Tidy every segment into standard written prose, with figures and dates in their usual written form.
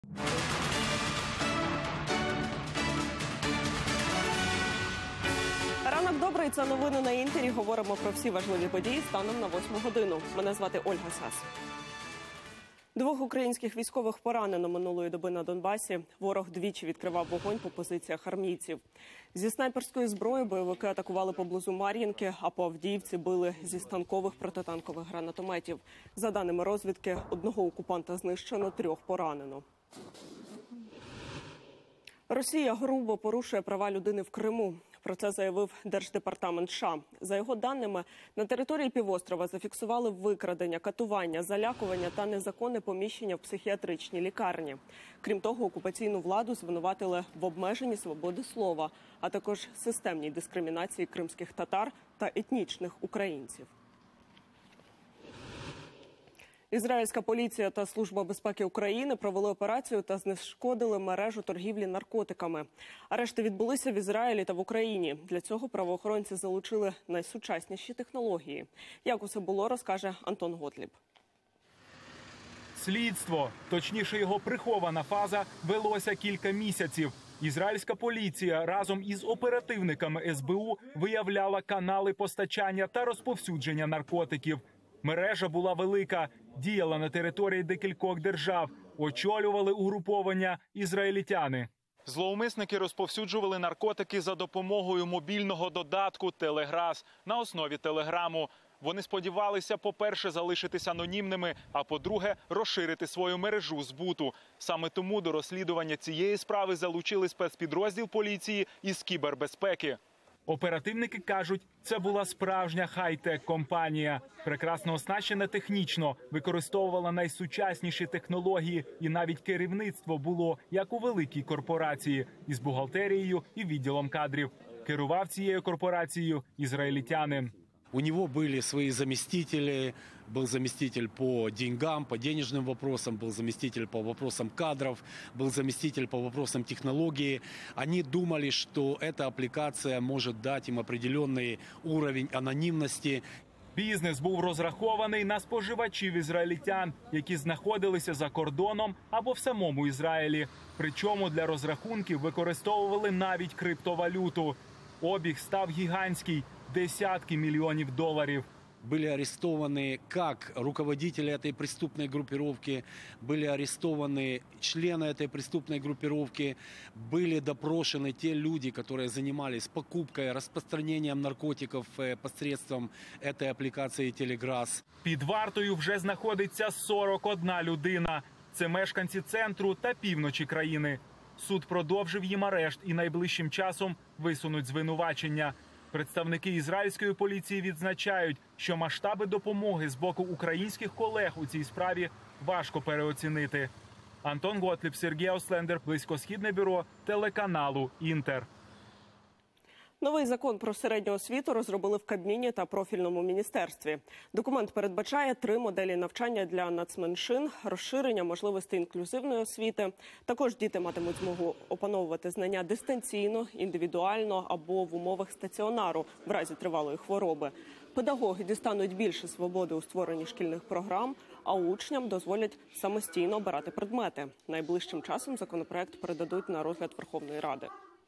Ранок добрий, це новини на Інтері. Говоримо про всі важливі події станом на 8 годину. Мене звати Ольга Сас. 2 українських військових поранено минулої доби на Донбасі. Ворог двічі відкривав вогонь по позиціях армійців. Зі снайперської зброї бойовики атакували поблизу Мар'їнки, а по Авдіївці били зі станкових протитанкових гранатометів. За даними розвідки, 1 окупанта знищено, 3 поранено. Росія грубо порушує права людини в Криму. Про це заявив Держдепартамент США. За його даними, на території півострова зафіксували викрадення, катування, залякування та незаконне поміщення в психіатричній лікарні. Крім того, окупаційну владу звинуватили в обмеженні свободи слова, а також системній дискримінації кримських татар та етнічних українців. Ізраїльська поліція та Служба безпеки України провели операцію та знешкодили мережу торгівлі наркотиками. Арешти відбулися в Ізраїлі та в Україні. Для цього правоохоронці залучили найсучасніші технології. Як усе було, розкаже Антон Готліб. Слідство, точніше його прихована фаза, велося кілька місяців. Ізраїльська поліція разом із оперативниками СБУ виявляла канали постачання та розповсюдження наркотиків. Мережа була велика, діяла на території декількох держав, очолювали угруповання ізраїльтяни. Зловмисники розповсюджували наркотики за допомогою мобільного додатку «Телеграс» на основі телеграму. Вони сподівалися, по-перше, залишитися анонімними, а по-друге, розширити свою мережу збуту. Саме тому до розслідування цієї справи залучили спецпідрозділ поліції із кібербезпеки. Оперативники кажуть, це була справжня хай-тек-компанія. Прекрасно оснащена технічно, використовувала найсучасніші технології і навіть керівництво було, як у великій корпорації, із бухгалтерією і відділом кадрів. Керував цією корпорацією ізраїльтянин. У него были свои заместители, был заместитель по деньгам, по денежным вопросам, был заместитель по вопросам кадров, был заместитель по вопросам технологии. Они думали, что эта аппликация может дать им определенный уровень анонимности. Бізнес був розрахований на споживачів ізраїльтян, які знаходилися за кордоном або в самому Ізраїлі. Причому для розрахунків використовували навіть криптовалюту. Обіг став гігантський – десятки мільйонів доларів. Были арестованы как руководители этой преступной группировки, были арестованы члены этой преступной группировки, были допрошены те люди, которые занимались покупкой, распространением наркотиков посредством этой аппликации «Телеграс». Під вартою вже знаходиться 41 людина. Це мешканці центру та півночі країни. Суд продовжив їм арешт і найближчим часом висунуть звинувачення. Представники ізраїльської поліції відзначають, що масштаби допомоги з боку українських колег у цій справі важко переоцінити. Антон Готліб, Сергій Ауслендер, Близькосхідне бюро телеканалу «Інтер». Новий закон про середню освіту розробили в Кабміні та профільному міністерстві. Документ передбачає 3 моделі навчання для нацменшин, розширення можливостей інклюзивної освіти. Також діти матимуть змогу опановувати знання дистанційно, індивідуально або в умовах стаціонару в разі тривалої хвороби. Педагоги дістануть більше свободи у створенні шкільних програм, а учням дозволять самостійно обирати предмети. Найближчим часом законопроект передадуть на розгляд Верховної Ради.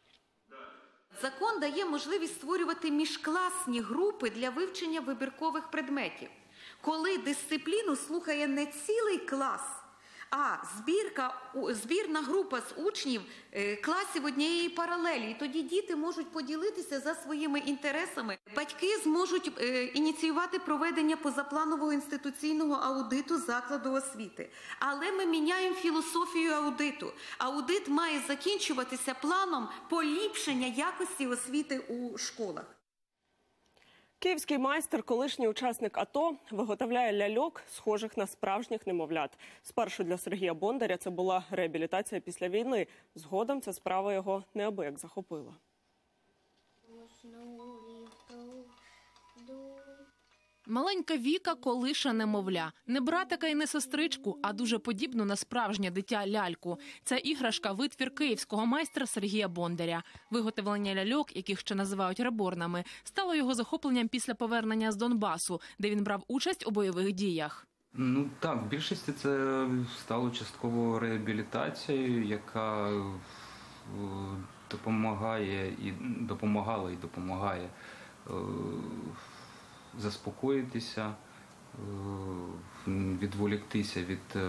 Закон дає можливість створювати міжкласні групи для вивчення вибіркових предметів, коли дисципліну слухає не цілий клас, а збірна група з учнів класів однієї паралелі. І тоді діти можуть поділитися за своїми інтересами. Батьки зможуть ініціювати проведення позапланового інституційного аудиту закладу освіти. Але ми міняємо філософію аудиту. Аудит має закінчуватися планом поліпшення якості освіти у школах. Київський майстер, колишній учасник АТО, виготовляє ляльок, схожих на справжніх немовлят. Спершу для Сергія Бондаря це була реабілітація після війни. Згодом ця справа його неабияк захопила. Маленька Віка колише немовля. Не братика і не сестричку, а дуже подібну на справжнє дитя ляльку. Ця іграшка – витвір київського майстра Сергія Бондаря. Виготовлення ляльок, яких ще називають реборнами, стало його захопленням після повернення з Донбасу, де він брав участь у бойових діях. Ну так, в більшості це стало частково реабілітацією, яка допомагає і допомагає заспокоїтися, відволіктися від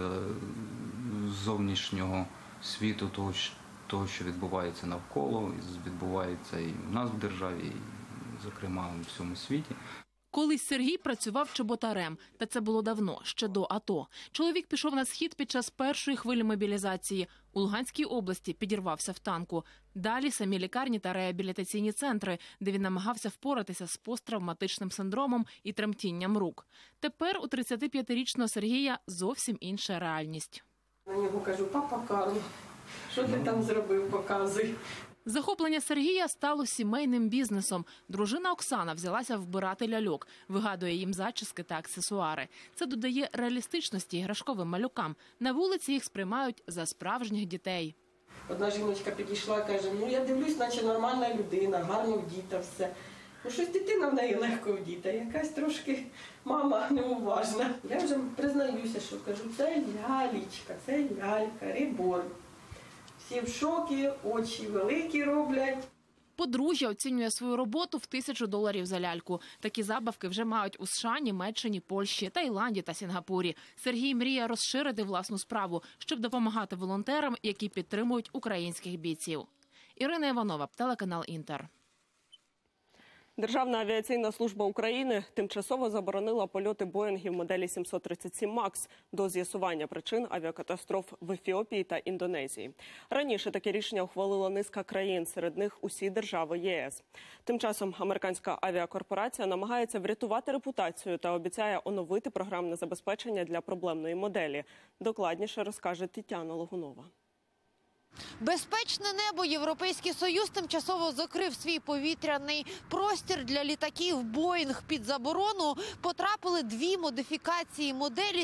зовнішнього світу, того, що відбувається навколо, відбувається і в нас в державі, і, зокрема, у всьому світі. Колись Сергій працював чоботарем, та це було давно, ще до АТО. Чоловік пішов на схід під час першої хвилі мобілізації. У Луганській області підірвався в танку. Далі самі лікарні та реабілітаційні центри, де він намагався впоратися з посттравматичним синдромом і тремтінням рук. Тепер у 35-річного Сергія зовсім інша реальність. На нього кажу: папа Карло, що ти там зробив, показуй. Захоплення Сергія стало сімейним бізнесом. Дружина Оксана взялася вбирати ляльок, вигадує їм зачіски та аксесуари. Це додає реалістичності іграшковим малюкам. На вулиці їх сприймають за справжніх дітей. Одна жіночка підійшла, каже: ну я дивлюсь, наче нормальна людина, гарно вдіта все. Ну щось дитина в неї легко вдіта, якась трошки мама неуважна. Я вже признаюся, що кажу: це лялечка, це лялька, реборн. Всі в шокі, очі великі роблять. Подружжя оцінює свою роботу в $1000 за ляльку. Такі забавки вже мають у США, Німеччині, Польщі, Таїланді та Сінгапурі. Сергій мріє розширити власну справу, щоб допомагати волонтерам, які підтримують українських бійців. Ірина Іванова, телеканал «Інтер». Державна авіаційна служба України тимчасово заборонила польоти Боїнгів моделі 737 МАКС до з'ясування причин авіакатастроф в Ефіопії та Індонезії. Раніше таке рішення ухвалила низка країн, серед них усі держави ЄС. Тим часом американська авіакорпорація намагається врятувати репутацію та обіцяє оновити програмне забезпечення для проблемної моделі. Докладніше розкаже Тетяна Логунова. Безпечне небо. Європейський Союз тимчасово закрив свій повітряний простір для літаків «Боїнг». Під заборону потрапили дві модифікації моделі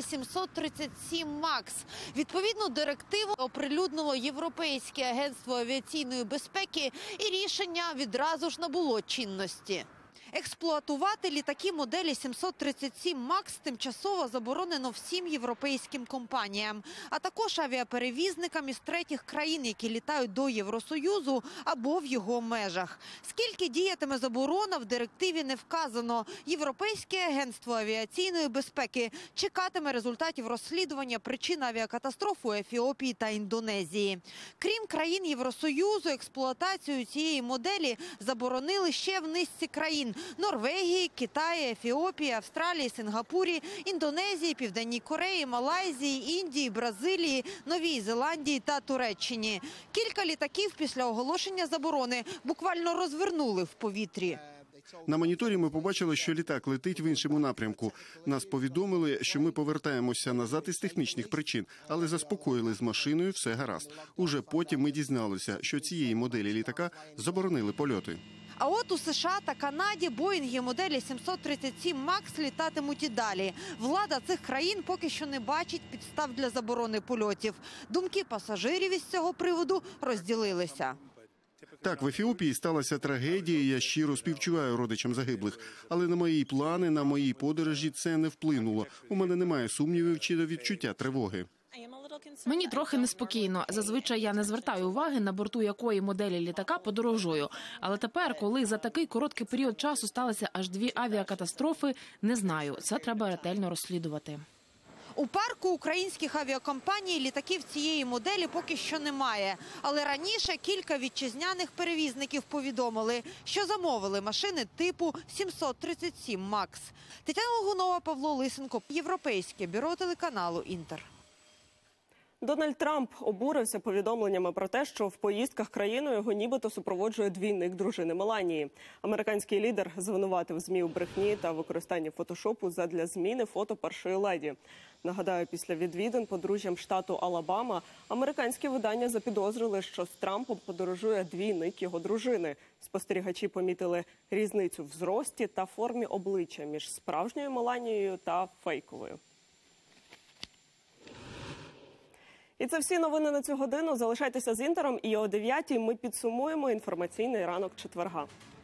737 МАКС. Відповідну директиву оприлюднило Європейське агентство авіаційної безпеки, і рішення відразу ж набуло чинності. Експлуатувати літаки моделі 737 МАКС тимчасово заборонено всім європейським компаніям, а також авіаперевізникам із третіх країн, які літають до Євросоюзу або в його межах. Скільки діятиме заборона, в директиві не вказано. Європейське агентство авіаційної безпеки чекатиме результатів розслідування причин авіакатастроф у Ефіопії та Індонезії. Крім країн Євросоюзу, експлуатацію цієї моделі заборонили ще в низці країн – Норвегії, Китаї, Ефіопії, Австралії, Сингапурі, Індонезії, Південній Кореї, Малайзії, Індії, Бразилії, Новій Зеландії та Туреччині. Кілька літаків після оголошення заборони буквально розвернули в повітрі. На моніторі ми побачили, що літак летить в іншому напрямку. Нас повідомили, що ми повертаємося назад із технічних причин, але заспокоїли: з машиною все гаразд. Уже потім ми дізналися, що цієї моделі літака заборонили польоти. А от у США та Канаді Боїнги моделі 737 МАКС літатимуть і далі. Влада цих країн поки що не бачить підстав для заборони польотів. Думки пасажирів із цього приводу розділилися. Так, в Ефіопії сталася трагедія, я щиро співчуваю родичам загиблих. Але на мої плани, на мої подорожі це не вплинуло. У мене немає сумнівів чи відчуття тривоги. Мені трохи неспокійно. Зазвичай я не звертаю уваги, на борту якої моделі літака подорожую. Але тепер, коли за такий короткий період часу сталося аж 2 авіакатастрофи, не знаю. Це треба ретельно розслідувати. У парку українських авіакомпаній літаків цієї моделі поки що немає. Але раніше кілька вітчизняних перевізників повідомили, що замовили машини типу 737 МАКС. Тетяна Логунова, Павло Лисенко, Європейське бюро телеканалу «Інтер». Дональд Трамп обурився повідомленнями про те, що в поїздках країною його нібито супроводжує двійник дружини Меланії. Американський лідер звинуватив ЗМІ у брехні та використанні фотошопу задля зміни фото першої леді. Нагадаю, після відвідин подружжям штату Алабама американські видання запідозрили, що з Трампом подорожує двійник його дружини. Спостерігачі помітили різницю в зрості та формі обличчя між справжньою Меланією та фейковою. І це всі новини на цю годину. Залишайтеся з «Інтером» і о 9-й ми підсумуємо інформаційний ранок четверга.